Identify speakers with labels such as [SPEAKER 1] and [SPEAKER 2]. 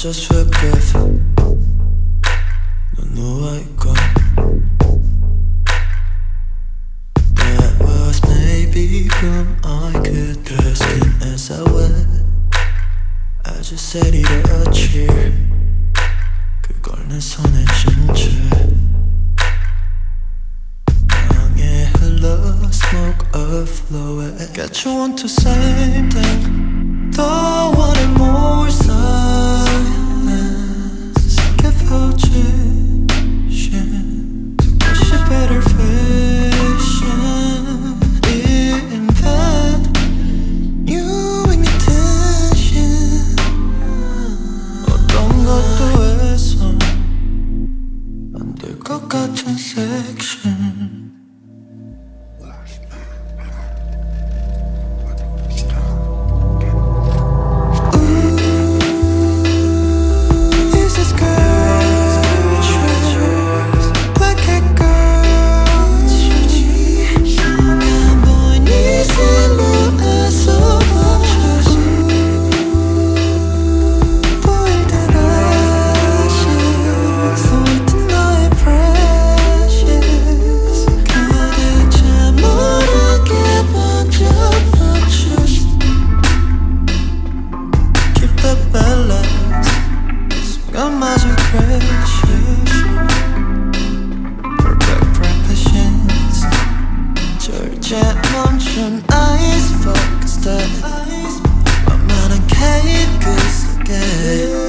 [SPEAKER 1] just forgive. 넌 누워있고 That was maybe boom I could do skin as I wet 아주 세리려치 그걸 내 손에 쥔 채 방에 흘러 smoke overflow Got you on to same thing 더 원해 more silence Give out 듣고 싶 better fashion Reinvent You make me tension 어떤 것도 해서 안 될 것 같은 section Ice focused. I'm on a cave, 'cause again